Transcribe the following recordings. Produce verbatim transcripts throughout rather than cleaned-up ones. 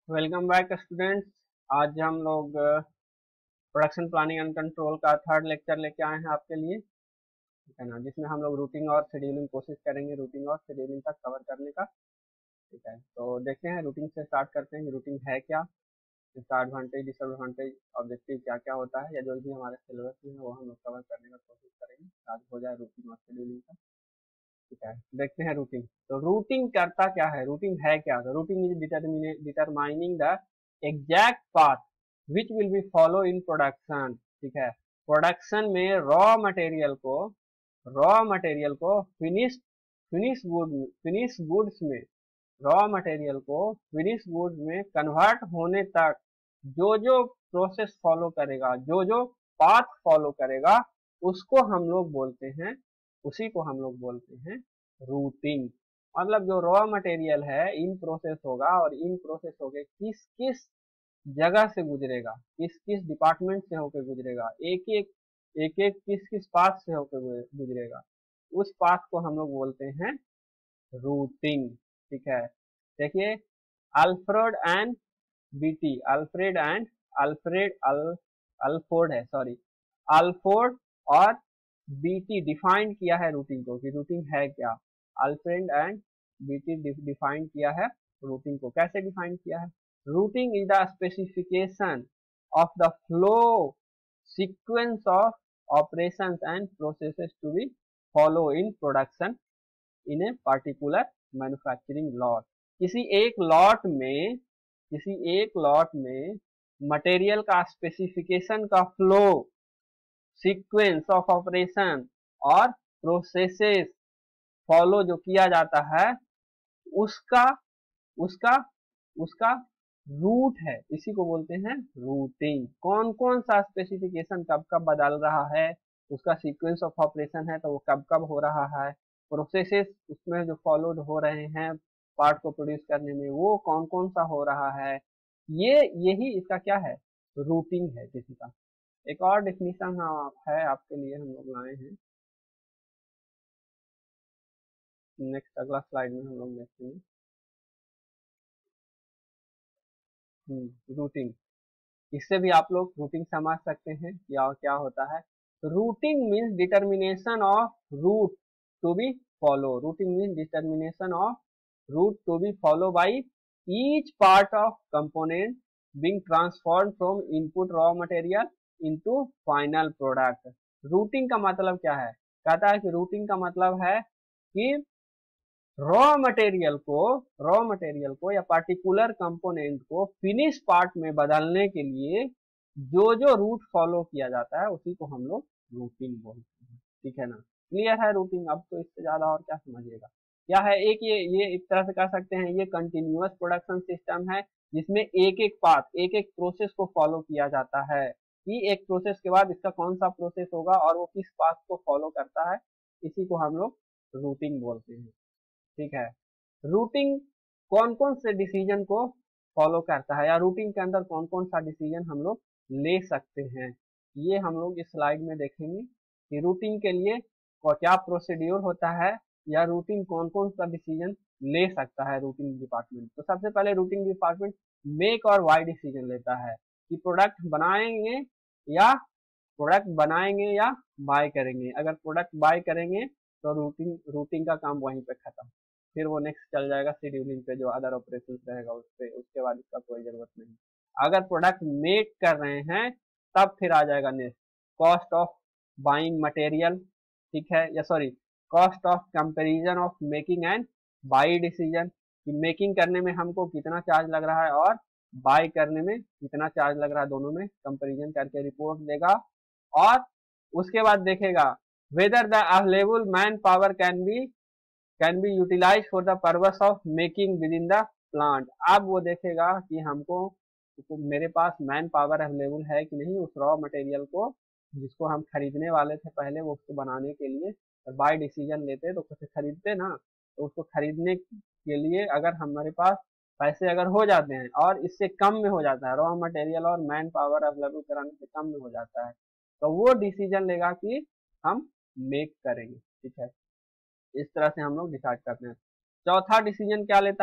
Welcome back students. आज हम लोग प्रोडक्शन प्लानिंग एंड कंट्रोल का थर्ड लेक्चर लेके आए हैं आपके लिए, ठीक है ना, जिसमें हम लोग रूटिंग और शेड्यूलिंग कोशिश करेंगे रूटिंग और शेड्यूलिंग तक कवर करने का। ठीक है, तो देखते हैं रूटिंग से स्टार्ट करते हैं कि रूटिंग है क्या, इसका एडवांटेज डिसएडवांटेज ऑब्जेक्टिव क्या क्या होता है, या जो भी हमारे सिलेबस में है वो हम लोग कवर करने का कोशिश करेंगे। आज हो जाए रूटिंग और शेड्यूलिंग का। ठीक है, देखते हैं रूटिंग। तो रूटिंग करता क्या है, रूटिंग है क्या? तो routing is determining the exact path which will be follow in production. ठीक है, प्रोडक्शन में रॉ मटेरियल को रॉ मटेरियल को finish finish good finish goods में रॉ मटेरियल को फिनिश गुड्स में कन्वर्ट होने तक जो जो प्रोसेस फॉलो करेगा, जो जो पाथ फॉलो करेगा, उसको हम लोग बोलते हैं उसी को हम लोग बोलते हैं रूटिंग। मतलब जो रॉ मटेरियल है इन प्रोसेस होगा और इन प्रोसेस होके किस किस जगह से गुजरेगा, किस किस डिपार्टमेंट से होकर गुजरेगा, एक एक एक एक किस किस पाथ से होकर गुजरेगा, उस पाथ को हम लोग बोलते हैं रूटिंग। ठीक है, देखिए Alfred and Beatty Alfred and Alfred Al Alford है सॉरी अल्फोर्ड और बीटी डिफाइन किया है रूटिंग को कि रूटिंग है क्या। अल्फ्रेड एंड बीटी डिफाइन किया है रूटिंग को। कैसे डिफाइन किया है? Routing is the specification of the flow sequence of operations and processes to be follow in production in a particular manufacturing lot. किसी एक लॉट में किसी एक लॉट में मटेरियल का स्पेसिफिकेशन का फ्लो सीक्वेंस ऑफ ऑपरेशन और प्रोसेसेस फॉलो जो किया जाता है उसका उसका उसका रूट है, इसी को बोलते हैं रूटिंग। कौन कौन सा स्पेसिफिकेशन कब कब बदल रहा है, उसका सीक्वेंस ऑफ ऑपरेशन है तो वो कब कब हो रहा है, प्रोसेसेस उसमें जो फॉलोड हो रहे हैं पार्ट को प्रोड्यूस करने में वो कौन कौन सा हो रहा है, ये यही इसका क्या है, रूटिंग है किसी का। एक और डेफिनेशन है आपके लिए हम लोग लाए हैं, नेक्स्ट अगला स्लाइड में हम लोग देखेंगे। रूटिंग, इससे भी आप लोग रूटिंग समझ सकते हैं क्या क्या होता है। Routing means determination of route to be follow. Routing means determination of route to be follow by each part of component being transformed from input raw material into final product। Routing का मतलब क्या है? कहता है कि routing का मतलब है कि रॉ मटेरियल को रॉ मटेरियल को या पार्टिकुलर कंपोनेंट को फिनिश पार्ट में बदलने के लिए जो जो रूट फॉलो किया जाता है उसी को हम लोग रूटिंग बोलते हैं। ठीक है ना, क्लियर है रूटिंग? अब तो इससे ज्यादा और क्या समझिएगा। क्या है, एक ये ये एक तरह से कह सकते हैं ये कंटिन्यूअस प्रोडक्शन सिस्टम है जिसमें एक एक पार्ट एक एक प्रोसेस को फॉलो किया जाता है कि एक प्रोसेस के बाद इसका कौन सा प्रोसेस होगा और वो किस पाथ को फॉलो करता है, इसी को हम लोग रूटिंग बोलते हैं। ठीक है, रूटिंग कौन कौन से डिसीजन को फॉलो करता है या रूटिंग के अंदर कौन कौन सा डिसीजन हम लोग ले सकते हैं, ये हम लोग इस स्लाइड में देखेंगे कि रूटिंग के लिए क्या प्रोसीड्यूर होता है या रूटिंग कौन कौन सा डिसीजन ले सकता है रूटिंग डिपार्टमेंट। तो सबसे पहले रूटिंग डिपार्टमेंट मेक और वाई डिसीजन लेता है कि प्रोडक्ट बनाएंगे या प्रोडक्ट बनाएंगे या बाय करेंगे। अगर प्रोडक्ट बाय करेंगे तो रूटिंग रूटिंग का काम वहीं पे खत्म, फिर वो नेक्स्ट चल जाएगा शेड्यूलिंग पे जो अदर ऑपरेशन रहेगा उस पे, उसके बाद इसका कोई जरूरत नहीं। अगर प्रोडक्ट मेक कर रहे हैं तब फिर आ जाएगा next cost of buying material. ठीक है, या sorry cost of comparison of making and buy decision कि मेकिंग करने में हमको कितना चार्ज लग रहा है और बाय करने में कितना चार्ज लग रहा है, दोनों में कंपैरिजन करके रिपोर्ट देगा। और उसके बाद देखेगा whether the available man power can be can be utilize for the purpose of making within the plant. अब वो देखेगा कि हमको तो मेरे पास मैन पावर अवेलेबल है कि नहीं उस रॉ मटेरियल को जिसको हम खरीदने वाले थे पहले वो उसको बनाने के लिए। बाय डिसीजन लेते तो कुछ खरीदते ना, तो उसको खरीदने के लिए अगर हमारे पास पैसे अगर हो जाते हैं और इससे कम में हो जाता है, रॉ मटेरियल और मैन पावर अवेलेबल कराने से कम में हो जाता है, तो वो डिसीजन लेगा कि हम मेक करेंगे। ठीक है, इस तरह से हम लोग डिसाइड करते हैं। चौथा डिसीजन क्या लेता है?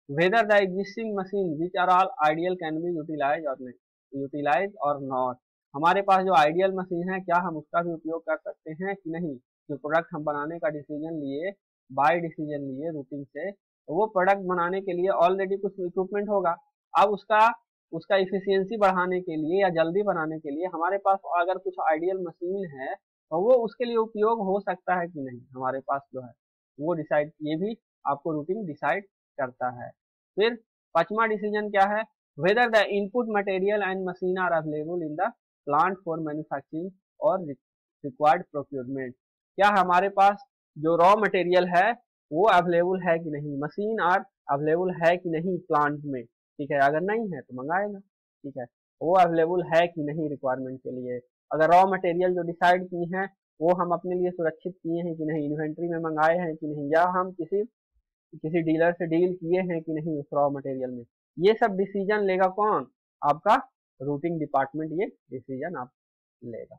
whether the existing machine which are all ideal can be utilized or नहीं यूटिलाइज और नॉट। हमारे पास जो आइडियल मशीन है क्या हम उसका भी उपयोग कर सकते हैं कि नहीं। जो प्रोडक्ट हम बनाने का डिसीजन लिए, बाय डिसीजन लिए रूटिंग से, तो वो प्रोडक्ट बनाने के लिए ऑलरेडी कुछ इक्विपमेंट होगा। अब उसका उसका इफिशियंसी बढ़ाने के लिए या जल्दी बनाने के लिए हमारे पास अगर कुछ आइडियल मशीन है तो वो उसके लिए उपयोग हो सकता है कि नहीं हमारे पास जो है वो डिसाइड, ये भी आपको रूटिंग डिसाइड करता है। फिर पांचवा डिसीजन क्या है, whether the input material and machine are available in the plant for manufacturing और रिक्वायर्ड प्रोक्योरमेंट। क्या हमारे पास जो रॉ मटेरियल है वो अवेलेबल है कि नहीं, मशीन आर अवेलेबल है कि नहीं प्लांट में, ठीक है। अगर नहीं है तो मंगाएगा, ठीक है। वो अवेलेबल है कि नहीं रिक्वायरमेंट के लिए। अगर रॉ मटेरियल जो डिसाइड की हैं वो हम अपने लिए सुरक्षित किए हैं कि नहीं, इन्वेंट्री में मंगाए हैं कि नहीं, या हम किसी किसी डीलर से डील किए हैं कि नहीं उस रॉ मटेरियल में, ये सब डिसीजन लेगा कौन, आपका रूटिंग डिपार्टमेंट ये डिसीजन आप लेगा।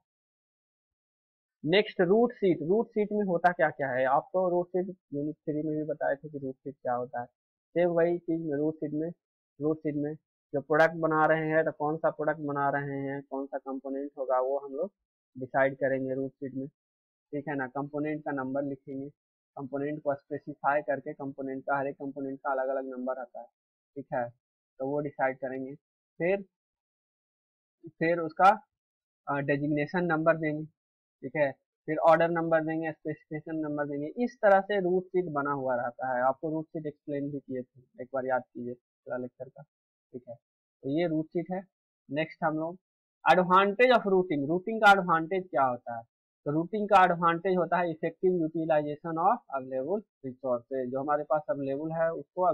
Next route sheet. Route sheet में होता क्या क्या है, आपको रूट सीट यूनिट थ्री में भी बताए थे कि रूट सीट क्या होता है। सेम वही चीज में रूट सीट में रूट सीट में जो प्रोडक्ट बना रहे हैं तो कौन सा प्रोडक्ट बना रहे हैं, कौन सा कंपोनेंट होगा वो हम लोग डिसाइड करेंगे रूट सीट में, ठीक है ना। कंपोनेंट का नंबर लिखेंगे, कंपोनेंट को स्पेसिफाई करके, कंपोनेंट का हर एक कंपोनेंट का अलग अलग नंबर आता है, ठीक है, तो वो डिसाइड करेंगे। फिर फिर उसका डेजिग्नेशन नंबर देंगे, ठीक है। फिर ऑर्डर नंबर देंगे, स्पेसिफिकेशन नंबर देंगे। इस तरह से रूट सीट बना हुआ रहता है। आपको रूट सीट एक्सप्लेन भी किए थे, एक बार याद कीजिए पूरा लेक्चर का, ठीक है। तो ये रूट सीट है। नेक्स्ट हम लोग एडवांटेज ऑफ रूटिंग। रूटिंग का एडवांटेज क्या होता है, तो रूटिंग का एडवांटेज होता है effective utilization of available resources. जो हमारे पास अवेलेबल है उसको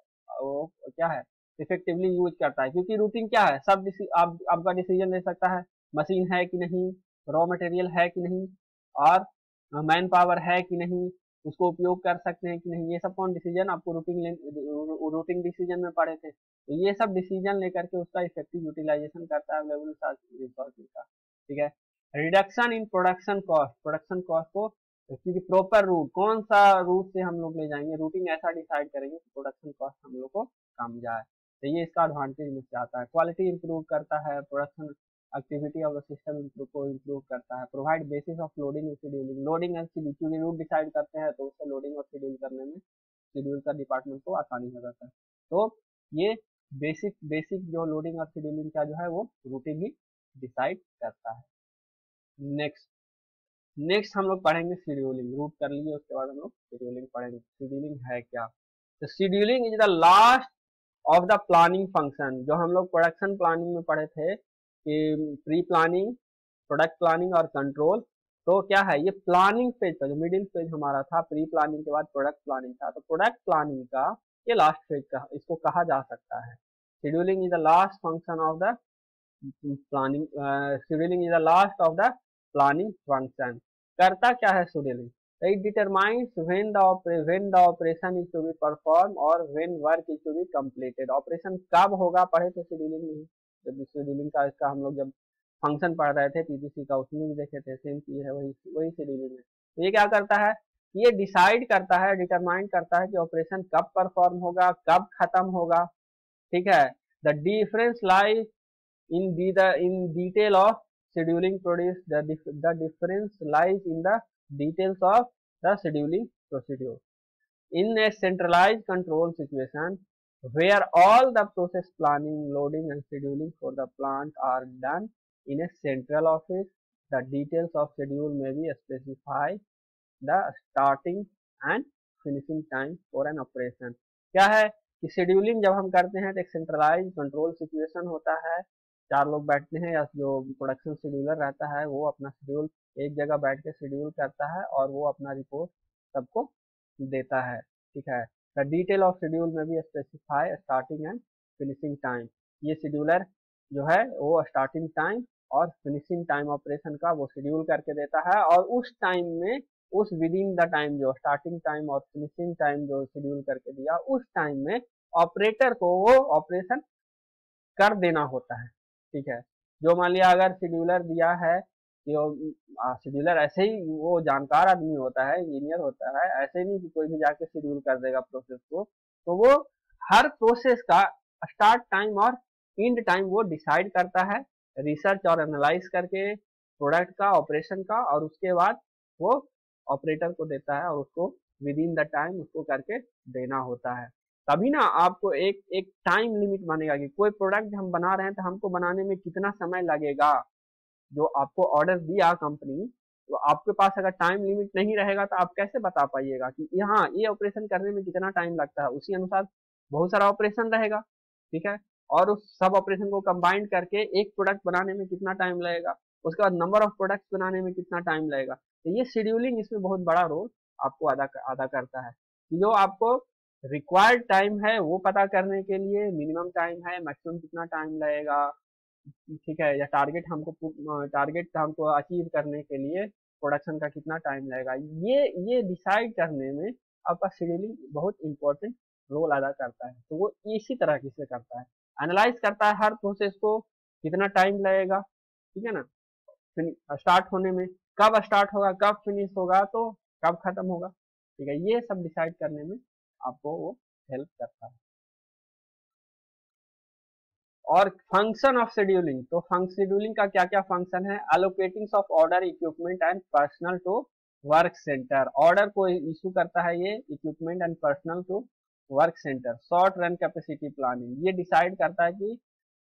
वो क्या है इफेक्टिवली यूज करता है, क्योंकि रूटिंग क्या है, सब आप आपका डिसीजन ले सकता है, मशीन है कि नहीं, रॉ मटेरियल है कि नहीं, और मैन पावर है कि नहीं, उसको उपयोग कर सकते हैं कि नहीं, ये सब कौन डिसीजन आपको रूटिंग रूटिंग डिसीजन में पढ़े थे। तो ये सब डिसीजन लेकर के उसका इफेक्टिव यूटिलाइजेशन करता है अवेलेबल रिसोर्सेज का, ठीक है। Reduction in production cost. Production cost को क्योंकि प्रॉपर रूट, कौन सा रूट से हम लोग ले जाएंगे, रूटिंग ऐसा डिसाइड करेंगे कि प्रोडक्शन कॉस्ट हम लोग को कम जाए, तो ये इसका एडवांटेज में से आता है। क्वालिटी इंप्रूव करता है, production activity of the system को इंप्रूव करता है। Provide basis of loading and scheduling. Loading and scheduling, क्योंकि रूट डिसाइड करते हैं तो उससे लोडिंग और शेड्यूल करने में शेड्यूल का डिपार्टमेंट को आसानी हो जाता है। तो ये बेसिक बेसिक जो लोडिंग और शेड्यूलिंग का जो है वो रूटिंग ही डिसाइड करता है। नेक्स्ट नेक्स्ट हम लोग पढ़ेंगे शेड्यूलिंग। रूट कर लिए उसके बाद हम लोग शेड्यूलिंग पढ़ेंगे। शेड्यूलिंग है क्या, तो scheduling is the last of the planning function. जो हम लोग प्रोडक्शन प्लानिंग में पढ़े थे कि प्री प्लानिंग, प्रोडक्ट प्लानिंग और कंट्रोल, तो क्या है ये प्लानिंग फेज का जो मिडिल फेज हमारा था, प्री प्लानिंग के बाद प्रोडक्ट प्लानिंग था, तो प्रोडक्ट प्लानिंग का ये लास्ट फेज का इसको कहा जा सकता है। Scheduling is the last function of the planning, scheduling is the last of the planning function. करता क्या है scheduling, it determines when the when the operation is to be performed or when work is to be completed। Operation कब होगा पढ़े थे scheduling में, जब scheduling का इसका हम लोग जब फंक्शन पढ़ रहे थे पीपीसी का उसमें भी देखे थे, सेम चीज है वही वही शेड्यूलिंग है। तो ये क्या करता है, ये डिसाइड करता है, डिटरमाइन करता है कि ऑपरेशन कब परफॉर्म होगा, कब खत्म होगा, ठीक है। The difference lies in the the in detail of scheduling produce the the difference lies in the details of the scheduling procedure in a centralized control situation where all the process planning, loading and scheduling for the plant are done in a central office. The details of schedule may be specified the starting and finishing time for an operation। क्या है कि scheduling जब हम करते हैं तो एक centralise control situation होता है, चार लोग बैठते हैं या जो प्रोडक्शन शेड्यूलर रहता है वो अपना शेड्यूल एक जगह बैठ के शेड्यूल करता है और वो अपना रिपोर्ट सबको देता है, ठीक है। द डिटेल ऑफ शेड्यूल में भी specify starting and finishing time. ये शेड्यूलर जो है वो स्टार्टिंग टाइम और फिनिशिंग टाइम ऑपरेशन का वो शेड्यूल करके देता है, और उस टाइम में उस विद इन द टाइम जो स्टार्टिंग टाइम और फिनिशिंग टाइम जो शेड्यूल करके दिया उस टाइम में ऑपरेटर को वो ऑपरेशन कर देना होता है, ठीक है। जो मान लिया अगर शेड्यूलर दिया है कि शेड्यूलर ऐसे ही वो जानकार आदमी होता है, इंजीनियर होता है, ऐसे नहीं कि कोई भी जाके शेड्यूल कर देगा प्रोसेस को, तो वो हर प्रोसेस का स्टार्ट टाइम और एंड टाइम वो डिसाइड करता है रिसर्च और एनालाइज करके प्रोडक्ट का, ऑपरेशन का, और उसके बाद वो ऑपरेटर को देता है और उसको विद इन द टाइम उसको करके देना होता है। तभी ना आपको एक एक टाइम लिमिट बनेगा कि कोई प्रोडक्ट हम बना रहे हैं तो हमको बनाने में कितना समय लगेगा। जो आपको ऑर्डर दिया कंपनी, तो आपके पास अगर टाइम लिमिट नहीं रहेगा तो आप कैसे बता पाइएगा कि यहाँ ये ऑपरेशन करने में कितना टाइम लगता है। उसी अनुसार बहुत सारा ऑपरेशन रहेगा, ठीक है, और उस सब ऑपरेशन को कंबाइन करके एक प्रोडक्ट बनाने में कितना टाइम लगेगा, उसके बाद नंबर ऑफ प्रोडक्ट्स बनाने में कितना टाइम लगेगा। तो ये शेड्यूलिंग इसमें बहुत बड़ा रोल आपको अदा अदा करता है कि जो आपको रिक्वायर्ड टाइम है वो पता करने के लिए मिनिमम टाइम है, मैक्सिमम कितना टाइम लगेगा, ठीक है, या टारगेट हमको टारगेट हमको अचीव करने के लिए प्रोडक्शन का कितना टाइम लगेगा, ये ये डिसाइड करने में आपका शेड्यूलिंग बहुत इंपॉर्टेंट रोल अदा करता है। तो वो इसी तरह से करता है, एनालाइज करता है हर प्रोसेस को कितना टाइम लगेगा, ठीक है ना, स्टार्ट होने में, कब स्टार्ट होगा, कब फिनिश होगा, तो कब खत्म होगा, ठीक है, ये सब डिसाइड करने में आपको वो हेल्प करता है। और फंक्शन ऑफ शेड्यूलिंग, तो शेड्यूलिंग का क्या क्या फंक्शन है, allocating of order, equipment and personnel to work centre, order को इशू करता है ये, equipment and personnel to work centre, short run capacity planning, ये डिसाइड करता है कि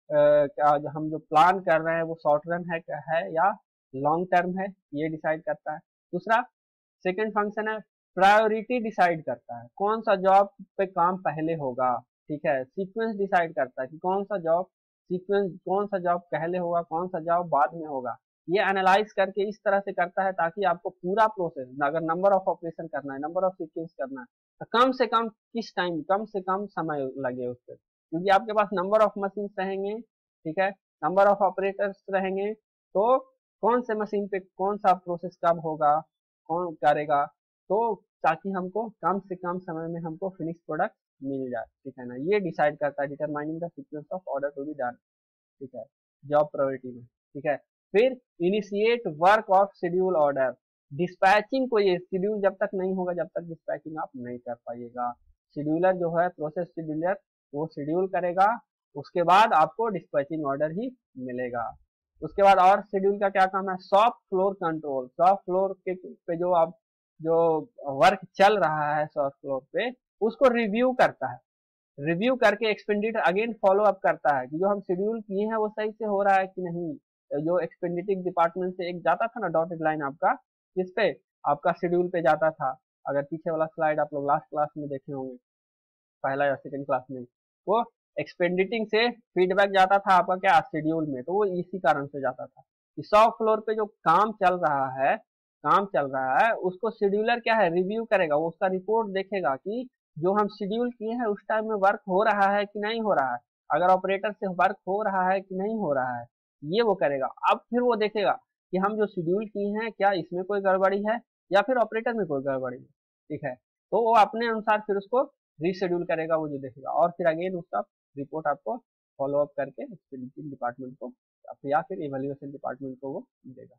क्या uh, हम जो प्लान कर रहे हैं वो शॉर्ट रन है, है या लॉन्ग टर्म है, ये डिसाइड करता है। दूसरा सेकंड फंक्शन है प्रायोरिटी, डिसाइड करता है कौन सा जॉब पे काम पहले होगा, ठीक है, सीक्वेंस डिसाइड करता है कि कौन सा जॉब सीक्वेंस कौन सा जॉब पहले होगा, कौन सा जॉब बाद में होगा, ये एनालाइज करके इस तरह से करता है ताकि आपको पूरा प्रोसेस, अगर नंबर ऑफ ऑपरेशन करना है, नंबर ऑफ सीक्वेंस करना है, तो कम से कम किस टाइम, कम से कम समय लगे उस पर, क्योंकि आपके पास नंबर ऑफ मशीन रहेंगे, ठीक है, नंबर ऑफ ऑपरेटर्स रहेंगे, तो कौन से मशीन पे कौन सा प्रोसेस कब होगा, कौन करेगा, तो ताकि हमको कम से कम समय में हमको फिनिश प्रोडक्ट मिल जाए, ठीक है ना, ये डिसाइड करता है determining the sequence of order to be done, ठीक है, जॉब प्रायोरिटी में, ठीक है। फिर initiate work of schedule order, dispatching को, ये शेड्यूल जब तक नहीं होगा जब तक डिस्पैचिंग आप नहीं कर पाइएगा, शेड्यूलर जो है प्रोसेस शेड्यूलर वो शेड्यूल करेगा, उसके बाद आपको डिस्पैचिंग ऑर्डर ही मिलेगा। उसके बाद और शेड्यूल का क्या काम है, shop floor control, shop floor के पे जो आप जो वर्क चल रहा है शॉप फ्लोर पे उसको रिव्यू करता है, रिव्यू करके एक्सपेंडिचर अगेन फॉलो अप करता है कि जो हम शेड्यूल किए हैं वो सही से हो रहा है कि नहीं। जो एक्सपेंडिचर डिपार्टमेंट से एक जाता था ना डॉटेड लाइन आपका, जिस पे आपका शेड्यूल पे जाता था, अगर पीछे वाला स्लाइड आप लोग लास्ट क्लास में देखे होंगे, पहला या सेकंड क्लास में, वो एक्सपेंडिटिंग से फीडबैक जाता था आपका क्या शेड्यूल में, तो वो इसी कारण से जाता था कि शॉप फ्लोर पे जो काम चल रहा है काम चल रहा है उसको शेड्यूलर क्या है रिव्यू करेगा, वो उसका रिपोर्ट देखेगा कि जो हम शेड्यूल किए हैं उस टाइम में वर्क हो रहा है कि नहीं हो रहा है, अगर ऑपरेटर से वर्क हो रहा है कि नहीं हो रहा है, ये वो करेगा। अब फिर वो देखेगा कि हम जो शेड्यूल किए हैं क्या इसमें कोई गड़बड़ी है या फिर ऑपरेटर में कोई गड़बड़ी है, ठीक है, तो वो अपने अनुसार फिर उसको रीशेड्यूल करेगा, वो जो देखेगा, और फिर अगेन उसका रिपोर्ट आपको फॉलो अप करके एक्सपेंडिचर डिपार्टमेंट को या फिर इवैल्यूएशन डिपार्टमेंट को वो देगा।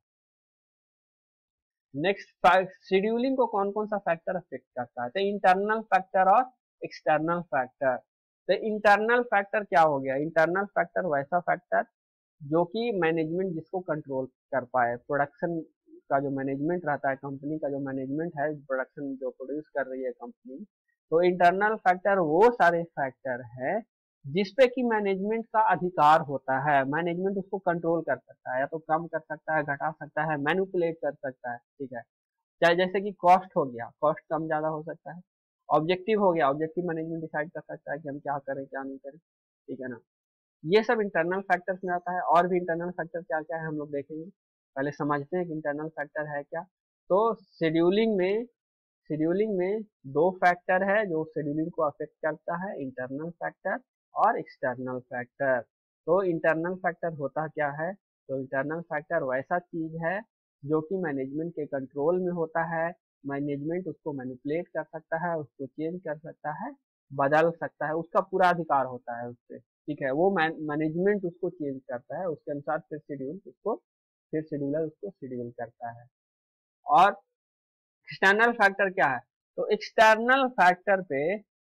नेक्स्ट, शेड्यूलिंग को कौन कौन सा फैक्टर अफेक्ट करता है, तो इंटरनल फैक्टर और एक्सटर्नल फैक्टर। तो इंटरनल फैक्टर क्या हो गया, इंटरनल फैक्टर वैसा फैक्टर जो कि मैनेजमेंट जिसको कंट्रोल कर पाए, प्रोडक्शन का जो मैनेजमेंट रहता है, कंपनी का जो मैनेजमेंट है, प्रोडक्शन जो प्रोड्यूस कर रही है कंपनी, तो इंटरनल फैक्टर वो सारे फैक्टर है जिसपे कि मैनेजमेंट का अधिकार होता है, मैनेजमेंट उसको कंट्रोल कर सकता है, या तो कम कर सकता है, घटा सकता है, मैनिपुलेट कर सकता है, ठीक है, चाहे जैसे कि कॉस्ट हो गया, कॉस्ट कम ज्यादा हो सकता है, ऑब्जेक्टिव हो गया, ऑब्जेक्टिव मैनेजमेंट डिसाइड कर सकता है कि हम क्या करें क्या नहीं करें, ठीक है ना, ये सब इंटरनल फैक्टर्स में आता है। और भी इंटरनल फैक्टर क्या क्या है हम लोग देखेंगे, पहले समझते हैं कि इंटरनल फैक्टर है क्या। तो शेड्यूलिंग में शेड्यूलिंग में दो फैक्टर है जो शेड्यूलिंग को अफेक्ट करता है, इंटरनल फैक्टर और एक्सटर्नल फैक्टर। तो इंटरनल फैक्टर होता क्या है, तो इंटरनल फैक्टर वैसा चीज है जो कि मैनेजमेंट के कंट्रोल में होता है, मैनेजमेंट उसको मैनिपुलेट कर सकता है, उसको चेंज कर सकता है, बदल सकता है, उसका पूरा अधिकार होता है उस पर, ठीक है, वो मैनेजमेंट उसको चेंज करता है, उसके अनुसार फिर शेड्यूल उसको फिर शेड्यूलर उसको शेड्यूल करता है। और एक्सटर्नल फैक्टर क्या है, तो एक्सटर्नल फैक्टर पे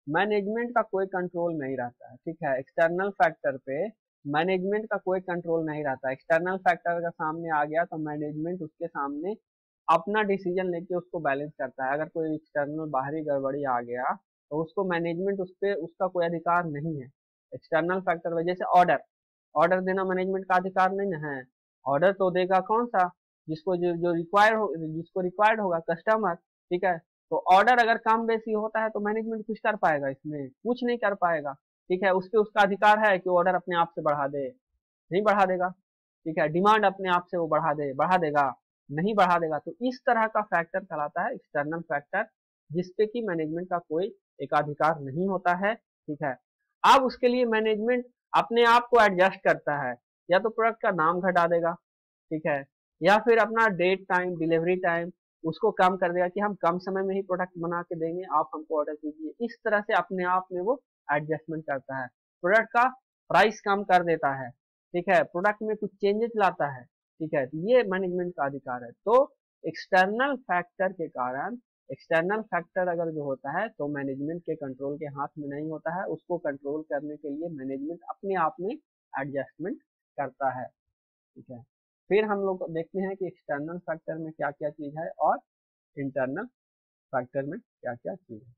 मैनेजमेंट का कोई कंट्रोल नहीं रहता है, ठीक है। एक्सटर्नल फैक्टर पे मैनेजमेंट का कोई कंट्रोल नहीं रहता। एक्सटर्नल फैक्टर अगर सामने आ गया तो मैनेजमेंट उसके सामने अपना डिसीजन लेके उसको बैलेंस करता है। अगर कोई एक्सटर्नल बाहरी गड़बड़ी आ गया तो उसको मैनेजमेंट उस पर उसका कोई अधिकार नहीं है। एक्सटर्नल फैक्टर वजह से ऑर्डर ऑर्डर देना मैनेजमेंट का अधिकार नहीं ना है। ऑर्डर तो देगा कौन सा, जिसको जो जो रिक्वायर हो जिसको रिक्वायर्ड होगा, कस्टमर, ठीक है। तो ऑर्डर अगर कम बेसी होता है तो मैनेजमेंट कुछ कर पाएगा, इसमें कुछ नहीं कर पाएगा, ठीक है। उस पर उसका अधिकार है कि ऑर्डर अपने आप से बढ़ा दे, नहीं बढ़ा देगा, ठीक है। डिमांड अपने आप से वो बढ़ा दे बढ़ा देगा, नहीं बढ़ा देगा। तो इस तरह का फैक्टर कहलाता है एक्सटर्नल फैक्टर, जिसपे कि मैनेजमेंट का कोई एकाधिकार नहीं होता है, ठीक है। अब उसके लिए मैनेजमेंट अपने आप को एडजस्ट करता है, या तो प्रोडक्ट का नाम घटा देगा, ठीक है, या फिर अपना डेट टाइम, डिलीवरी टाइम उसको कम कर देगा कि हम कम समय में ही प्रोडक्ट बना के देंगे, आप हमको ऑर्डर कीजिए। इस तरह से अपने आप में वो एडजस्टमेंट करता है, प्रोडक्ट का प्राइस कम कर देता है, ठीक है, प्रोडक्ट में कुछ चेंजेस लाता है, ठीक है। तो ये मैनेजमेंट का अधिकार है। तो एक्सटर्नल फैक्टर के कारण, एक्सटर्नल फैक्टर अगर जो होता है तो मैनेजमेंट के कंट्रोल के हाथ में नहीं होता है। उसको कंट्रोल करने के लिए मैनेजमेंट अपने आप में एडजस्टमेंट करता है, ठीक है। फिर हम लोग देखते हैं कि एक्सटर्नल फैक्टर में क्या क्या चीज है और इंटरनल फैक्टर में क्या क्या चीज है।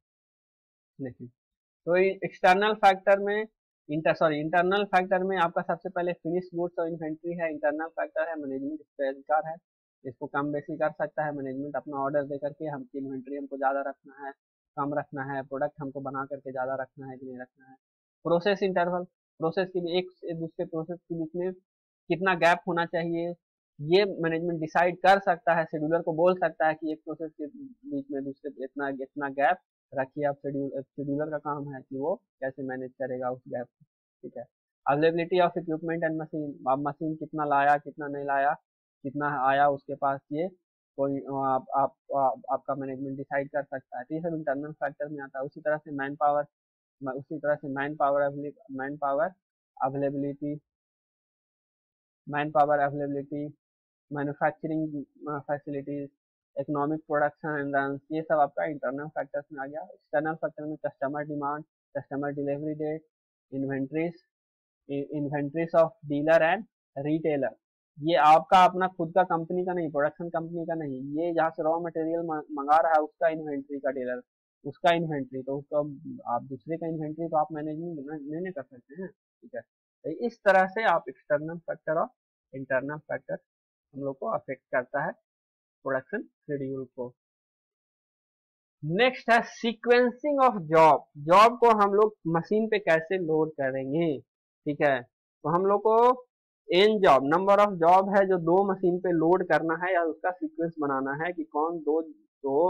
देखिए, तो एक्सटर्नल फैक्टर में इंटर सॉरी इंटरनल फैक्टर में आपका सबसे पहले फिनिश गुड्स और इन्वेंट्री है। इंटरनल फैक्टर है मैनेजमेंट इस पर अधिकार है, इसको कम बेसी कर सकता है मैनेजमेंट अपना ऑर्डर दे करके, हम इन्वेंट्री हमको ज़्यादा रखना है, कम रखना है, प्रोडक्ट हमको बना करके ज़्यादा रखना है कि नहीं रखना है। प्रोसेस इंटरवल, प्रोसेस के भी एक एक दूसरे प्रोसेस के बीच में कितना गैप होना चाहिए, ये मैनेजमेंट डिसाइड कर सकता है। शेड्यूलर को बोल सकता है कि एक प्रोसेस के बीच में दूसरे इतना इतना गैप रखिए। आप शेड्यूल शेड्यूलर का काम है कि वो कैसे मैनेज करेगा उस गैप को, ठीक है। Availability of equipment and machine, आप मशीन कितना लाया कितना नहीं लाया, कितना आया उसके पास, ये कोई आप, आप, आप आपका मैनेजमेंट डिसाइड कर सकता है। तो ये सब इंटरनल फैक्टर में आता है। उसी तरह से मैन पावर उसी तरह से man power man power availability man power availability manufacturing facilities, economic production and ये सब आपका इंटरनल फैक्टर्स में आ गया। एक्सटर्नल फैक्टर में customer demand, customer delivery date, inventories inventories of dealer and retailer. ये आपका अपना खुद का कंपनी का नहीं, प्रोडक्शन कंपनी का नहीं, ये जहाँ से रॉ मटेरियल मंगा रहा है उसका इन्वेंट्री का डीलर, उसका इन्वेंट्री, तो उसका आप दूसरे का इन्वेंट्री तो आप मैनेजमेंट नहीं नहीं कर सकते हैं, ठीक है। तो इस तरह से आप एक्सटर्नल फैक्टर और इंटरनल फैक्टर हम लोग को अफेक्ट करता है प्रोडक्शन शेड्यूल को। नेक्स्ट है सीक्वेंसिंग ऑफ जॉब। जॉब को हम लोग मशीन पे कैसे लोड करेंगे, ठीक है। तो हम लोग को N job, number of job है जो दो मशीन पे लोड करना है, या उसका सीक्वेंस बनाना है कि कौन दो दो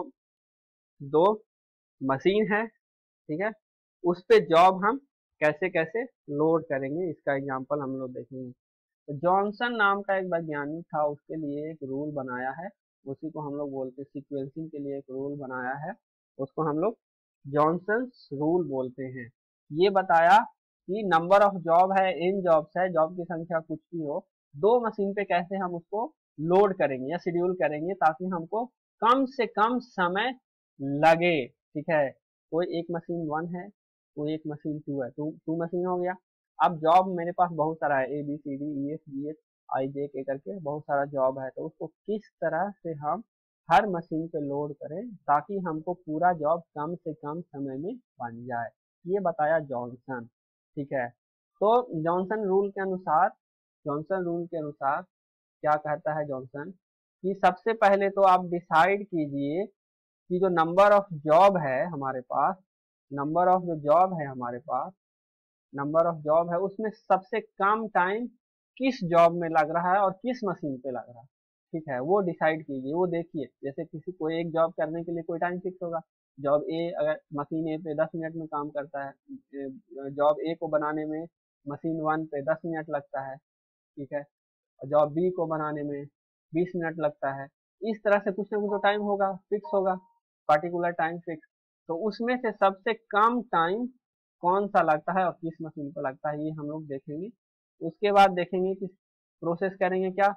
दो मशीन है, ठीक है, उस पे जॉब हम कैसे कैसे लोड करेंगे, इसका एग्जांपल हम लोग देखेंगे। तो जॉनसन नाम का एक वैज्ञानिक था, उसके लिए एक रूल बनाया है, उसी को हम लोग बोलते हैं, सीक्वेंसिंग के लिए एक रूल बनाया है, उसको हम लोग जॉनसन रूल बोलते हैं। ये बताया कि नंबर ऑफ जॉब है, इन जॉब्स है, जॉब की संख्या कुछ भी हो, दो मशीन पे कैसे हम उसको लोड करेंगे या शेड्यूल करेंगे ताकि हमको कम से कम समय लगे, ठीक है। कोई एक मशीन वन है, कोई एक मशीन टू है, टू टू मशीन हो गया। अब जॉब मेरे पास बहुत सारा है, A B C D E F G H I J K करके बहुत सारा जॉब है, तो उसको किस तरह से हम हर मशीन पे लोड करें ताकि हमको पूरा जॉब कम से कम समय में बन जाए, ये बताया जॉनसन, ठीक है। तो जॉनसन रूल के अनुसार जॉनसन रूल के अनुसार क्या कहता है जॉनसन, कि सबसे पहले तो आप डिसाइड कीजिए कि जो नंबर ऑफ जॉब है हमारे पास, नंबर ऑफ जो जॉब है हमारे पास नंबर ऑफ जॉब है उसमें सबसे कम टाइम किस जॉब में लग रहा है और किस मशीन पे लग रहा है, ठीक है, वो डिसाइड कीजिए। वो देखिए, जैसे किसी को एक जॉब करने के लिए कोई टाइम फिक्स होगा, जॉब ए अगर मशीन ए पे दस मिनट में काम करता है, जॉब ए को बनाने में मशीन वन पे दस मिनट लगता है, ठीक है, और जॉब बी को बनाने में बीस मिनट लगता है। इस तरह से कुछ ना कुछ तो टाइम होगा, फिक्स होगा, पार्टिकुलर टाइम फिक्स। तो उसमें से सबसे कम टाइम कौन सा लगता है और किस मशीन पर लगता है, ये हम लोग देखेंगे। उसके बाद देखेंगे कि प्रोसेस करेंगे क्या,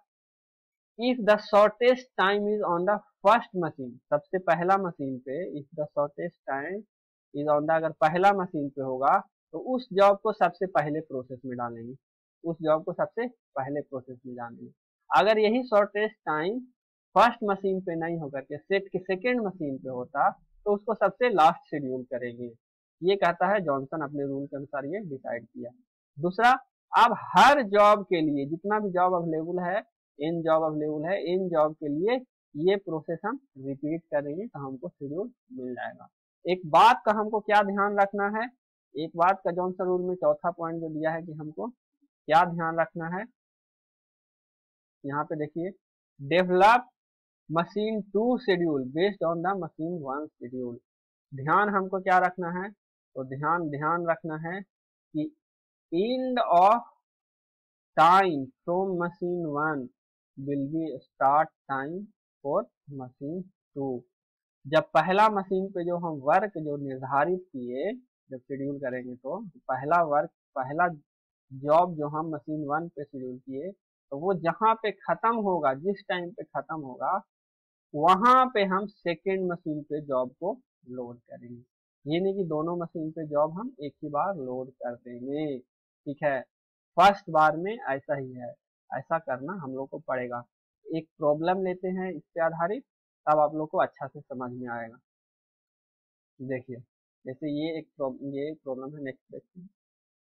if the shortest time is on the first machine, सबसे पहला मशीन पे if the shortest time is on the, अगर पहला मशीन पे होगा तो उस जॉब को सबसे पहले प्रोसेस में डालेंगे, उस जॉब को सबसे पहले प्रोसेस में डालेंगे। अगर यही शॉर्टेस्ट टाइम फर्स्ट मशीन पे नहीं होकर के सेट के सेकेंड मशीन पे होता तो उसको सबसे लास्ट शेड्यूल करेंगे। ये कहता है जॉनसन अपने रूल के अनुसार ये डिसाइड किया। दूसरा, अब हर जॉब के लिए जितना भी जॉब अवेलेबल है, इन जॉब अवेलेबल है, इन जॉब के लिए ये प्रोसेस हम रिपीट करेंगे तो हमको शेड्यूल मिल जाएगा। एक बात का हमको क्या ध्यान रखना है, एक बात का जॉनसन रूल में चौथा पॉइंट जो दिया है कि हमको क्या ध्यान रखना है, यहाँ पे देखिए, develop machine two schedule based on the machine one schedule. ध्यान हमको क्या रखना है, तो ध्यान ध्यान रखना है कि end of time from machine one will be start time for machine two. जब पहला मशीन पे जो हम वर्क जो निर्धारित किए, जब शेड्यूल करेंगे तो पहला वर्क पहला जॉब जो हम मशीन वन पे शेड्यूल किए तो वो जहाँ पे खत्म होगा, जिस टाइम पे खत्म होगा वहां पे हम सेकेंड मशीन पे जॉब को लोड करेंगे। ये नहीं कि दोनों मशीन पे जॉब हम एक ही बार लोड कर देंगे, ठीक है। फर्स्ट बार में ऐसा ही है, ऐसा करना हम लोग को पड़ेगा। एक प्रॉब्लम लेते हैं इस पे आधारित, तब आप लोग को अच्छा से समझ में आएगा। देखिए, जैसे ये एक प्रॉब्लम ये एक प्रॉब्लम है, नेक्स्ट देखते हैं।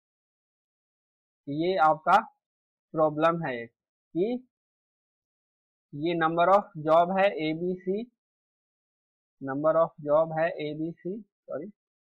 ये आपका प्रॉब्लम है कि ये नंबर ऑफ जॉब है A B C, number of job है A B C sorry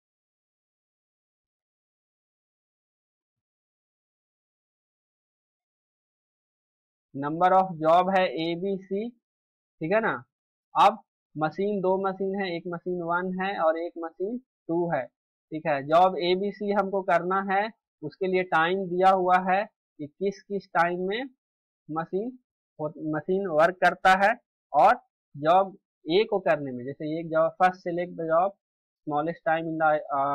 number of job है ए बी सी, ठीक है ना। अब मशीन दो मशीन है, एक मशीन वन है और एक मशीन टू है, ठीक है। जॉब ए बी सी हमको करना है, उसके लिए टाइम दिया हुआ है कि किस किस टाइम में मशीन मशीन वर्क करता है। और जॉब ए को करने में, जैसे एक job first select the job smallest time in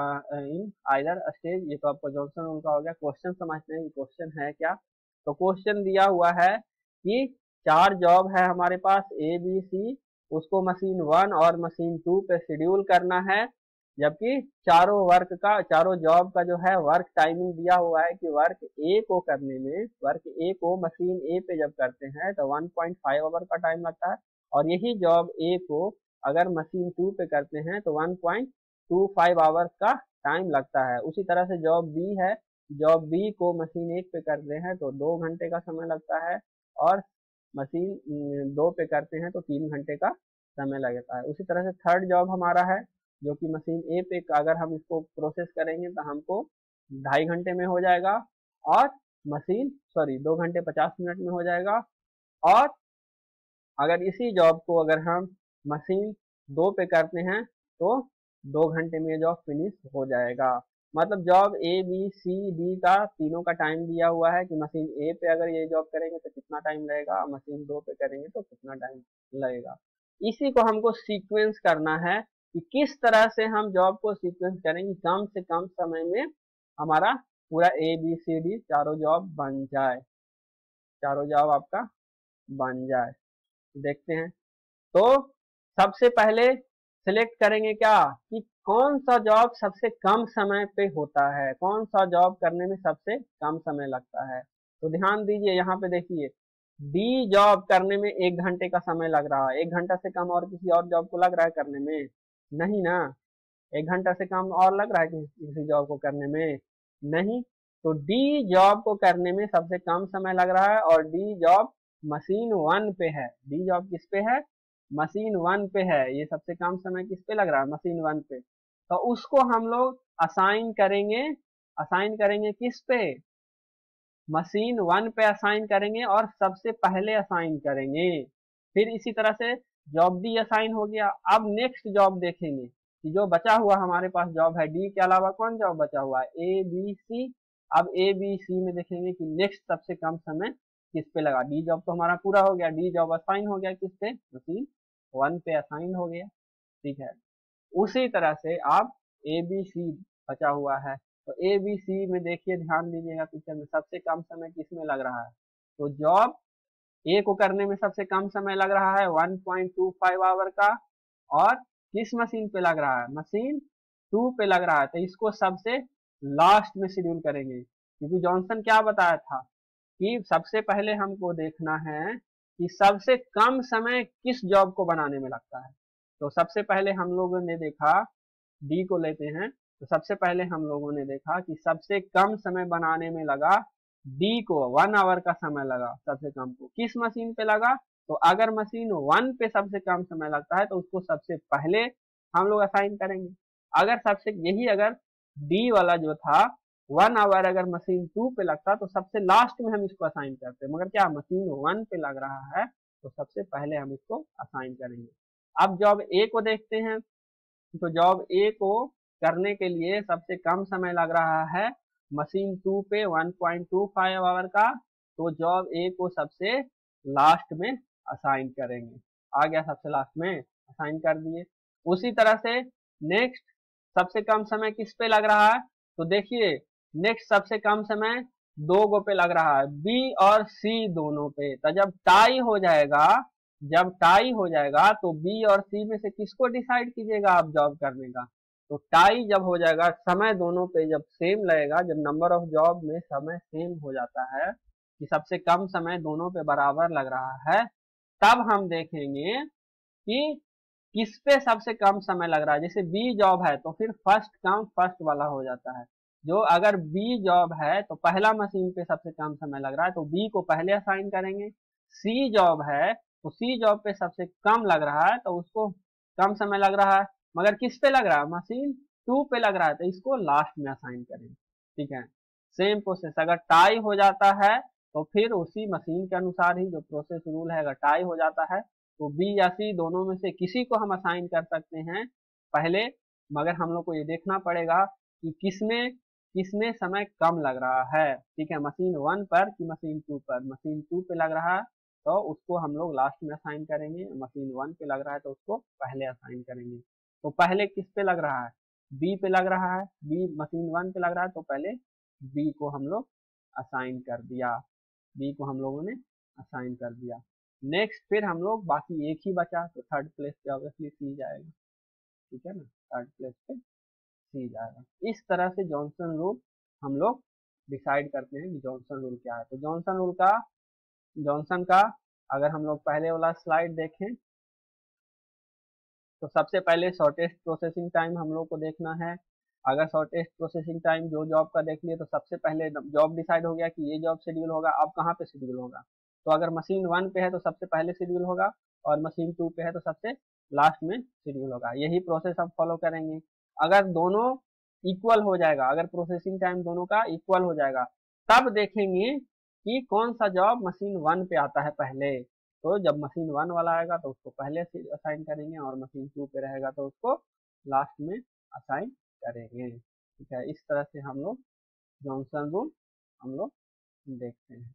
in either stage, ये तो आपको जॉनसन रूल का हो गया। क्वेश्चन समझते हैं कि क्वेश्चन है क्या। तो क्वेश्चन दिया हुआ है कि चार जॉब है हमारे पास ए बी सी, उसको मशीन वन और मशीन टू पे शेड्यूल करना है, जबकि चारों वर्क का चारों जॉब का जो है वर्क टाइमिंग दिया हुआ है कि वर्क ए को करने में, वर्क ए को मशीन ए पे जब करते हैं तो वन पॉइंट फाइव आवर का टाइम लगता है, और यही जॉब ए को अगर मशीन टू पे करते हैं तो one point two five hours का टाइम लगता है। उसी तरह से जॉब बी है, जॉब बी को मशीन एक पे करते हैं तो दो घंटे का समय लगता है, और मशीन दो पे करते हैं तो तीन घंटे का समय लगता है। उसी तरह से थर्ड जॉब हमारा है जो कि मशीन ए पे अगर हम इसको प्रोसेस करेंगे तो हमको ढाई घंटे में हो जाएगा, और मशीन सॉरी दो घंटे पचास मिनट में हो जाएगा। और अगर इसी जॉब को अगर हम मशीन दो पे करते हैं तो दो घंटे में जॉब फिनिश हो जाएगा। मतलब job A B C D का तीनों का टाइम दिया हुआ है कि मशीन ए पे अगर ये जॉब करेंगे तो कितना टाइम लगेगा, मशीन दो पे करेंगे तो कितना टाइम लगेगा। इसी को हमको सीक्वेंस करना है कि किस तरह से हम जॉब को सीक्वेंस करेंगे कम से कम समय में हमारा पूरा ए बी सी डी चारों जॉब बन जाए, चारों जॉब आपका बन जाए। देखते हैं, तो सबसे पहले सिलेक्ट करेंगे क्या कि कौन सा जॉब सबसे कम समय पे होता है, कौन सा जॉब करने में सबसे कम समय लगता है। तो ध्यान दीजिए, यहाँ पे देखिए डी जॉब करने में एक घंटे का समय लग रहा है, एक घंटा से कम और किसी और जॉब को लग रहा है करने में? नहीं ना, एक घंटा से कम और लग रहा है किसी जॉब को करने में? नहीं। तो डी जॉब को करने में सबसे कम समय लग रहा है, और डी जॉब मशीन वन पे है। डी जॉब किस पे है? मशीन वन पे है। ये सबसे कम समय किस पे लग रहा है? मशीन वन पे। तो उसको हम लोग असाइन करेंगे, असाइन करेंगे किस पे? मशीन वन पे असाइन करेंगे और सबसे पहले असाइन करेंगे। फिर इसी तरह से जॉब डी असाइन हो गया। अब नेक्स्ट जॉब देखेंगे कि जो बचा हुआ हमारे पास जॉब है डी के अलावा कौन जॉब बचा हुआ है? A B C. अब ए बी सी में देखेंगे कि नेक्स्ट सबसे कम समय किस पे लगा। डी जॉब तो हमारा पूरा हो गया, डी जॉब असाइन हो गया किस पे? मशीन वन पे असाइन हो गया, ठीक है। उसी तरह से आप ए बी सी बचा हुआ है, तो ए बी सी में देखिए, ध्यान दीजिएगा पिक्चर में सबसे कम समय किस में लग रहा है। तो जॉब ए को करने में सबसे कम समय लग रहा है one point two five hour का, और किस मशीन पे लग रहा है? मशीन टू पे लग रहा है तो इसको सबसे लास्ट में शेड्यूल करेंगे, क्योंकि जॉनसन क्या बताया था कि सबसे पहले हमको देखना है कि सबसे कम समय किस जॉब को बनाने में लगता है। तो सबसे पहले हम लोगों ने देखा, डी को लेते हैं, तो सबसे पहले हम लोगों ने देखा कि सबसे कम समय बनाने में लगा डी को, वन आवर का समय लगा सबसे कम को। किस मशीन पे लगा? तो अगर मशीन वन पे सबसे कम समय लगता है तो उसको सबसे पहले हम लोग असाइन करेंगे। अगर सबसे यही अगर डी वाला जो था वन आवर अगर मशीन टू पे लगता तो सबसे लास्ट में हम इसको असाइन करते, मगर क्या मशीन वन पे लग रहा है तो सबसे पहले हम इसको असाइन करेंगे। अब जॉब ए को देखते हैं, तो जॉब ए को करने के लिए सबसे कम समय लग रहा है मशीन टू पे one point two five hour का, तो जॉब ए को सबसे लास्ट में असाइन करेंगे। आ गया, सबसे लास्ट में असाइन कर दिए। उसी तरह से नेक्स्ट सबसे कम समय किस पे लग रहा है? तो देखिए नेक्स्ट सबसे कम समय दो गो पे लग रहा है, बी और सी दोनों पे। तो जब टाई हो जाएगा, जब टाई हो जाएगा तो बी और सी में से किसको डिसाइड कीजिएगा आप जॉब करने का? तो टाई जब हो जाएगा, समय दोनों पे जब सेम लगेगा, जब नंबर ऑफ जॉब में समय सेम हो जाता है कि सबसे कम समय दोनों पे बराबर लग रहा है, तब हम देखेंगे कि किस पे सबसे कम समय लग रहा है। जैसे बी जॉब है तो फिर फर्स्ट कम फर्स्ट वाला हो जाता है। जो अगर बी जॉब है तो पहला मशीन पे सबसे कम समय लग रहा है तो बी को पहले असाइन करेंगे। सी जॉब है तो सी जॉब पे सबसे कम लग रहा है तो उसको कम समय लग रहा है, मगर किस पे लग रहा है? मशीन टू पे लग रहा है तो इसको लास्ट में असाइन करेंगे। ठीक है, सेम प्रोसेस। अगर टाई हो जाता है तो फिर उसी मशीन के अनुसार ही जो प्रोसेस रूल है, अगर टाई हो जाता है तो बी या सी दोनों में से किसी को हम असाइन कर सकते हैं पहले, मगर हम लोग को ये देखना पड़ेगा कि किसमें किसमें समय कम लग रहा है। ठीक है, मशीन वन पर कि मशीन टू पर? मशीन टू पे लग रहा है तो उसको हम लोग लास्ट में असाइन करेंगे, मशीन वन पे लग रहा है तो उसको पहले असाइन करेंगे। तो पहले किस पे लग रहा है? बी पे लग रहा है, बी मशीन वन पे लग रहा है तो पहले बी को हम लोग असाइन कर दिया, बी को हम लोगों ने असाइन कर दिया। नेक्स्ट फिर हम लोग बाकी एक ही बचा तो थर्ड प्लेस पे ऑब्वियसली सी जाएगा। ठीक है ना, थर्ड प्लेस पे सी जाएगा। इस तरह से जॉनसन रूल हम लोग डिसाइड करते हैं कि जॉनसन रूल क्या है। तो जॉनसन रूल का जॉनसन का अगर हम लोग पहले वाला स्लाइड देखें तो सबसे पहले शॉर्टेस्ट प्रोसेसिंग टाइम हम लोग को देखना है। अगर शॉर्टेस्ट प्रोसेसिंग टाइम जो जॉब का देख लिए तो सबसे पहले जॉब डिसाइड हो गया कि ये जॉब शेड्यूल होगा, अब कहाँ पे शेड्यूल होगा? तो अगर मशीन वन पे है तो सबसे पहले शेड्यूल होगा और मशीन टू पे है तो सबसे लास्ट में शेड्यूल होगा। यही प्रोसेस हम फॉलो करेंगे। अगर दोनों इक्वल हो जाएगा, अगर प्रोसेसिंग टाइम दोनों का इक्वल हो जाएगा, तब देखेंगे कि कौन सा जॉब मशीन वन पे आता है पहले। तो जब मशीन वन वाला आएगा तो उसको पहले असाइन करेंगे और मशीन टू पे रहेगा तो उसको लास्ट में असाइन करेंगे। ठीक है, इस तरह से हम लोग जॉनसन रूल हम लोग देखते हैं।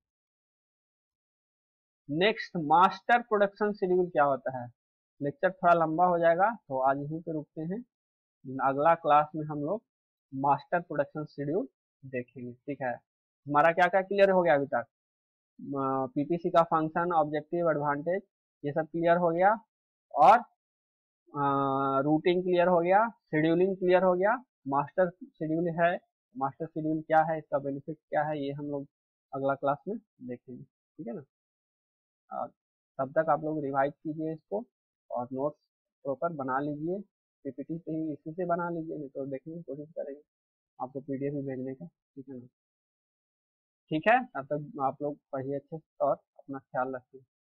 नेक्स्ट मास्टर प्रोडक्शन शेड्यूल क्या होता है? लेक्चर थोड़ा लंबा हो जाएगा तो आज यहीं पे रुकते हैं। अगला क्लास में हम लोग मास्टर प्रोडक्शन शेड्यूल देखेंगे। ठीक है, हमारा क्या क्या क्लियर हो गया अभी तक? पीपीसी का फंक्शन, ऑब्जेक्टिव, एडवांटेज, ये सब क्लियर हो गया, और रूटिंग क्लियर हो गया, शेड्यूलिंग क्लियर हो गया, मास्टर शेड्यूल है, मास्टर शेड्यूल क्या है, इसका बेनिफिट क्या है, ये हम लोग अगला क्लास में देखेंगे। ठीक है ना, और तब तक आप लोग रिवाइज कीजिए इसको और नोट्स प्रॉपर बना लीजिए। पीपीटी से ही इसी से बना लीजिए, नहीं तो देखने की कोशिश करेंगे आपको पीडीएफ भी भेजने का। ठीक है ना, ठीक है, तब तक आप लोग पढ़िए अच्छे से और अपना ख्याल रखिए।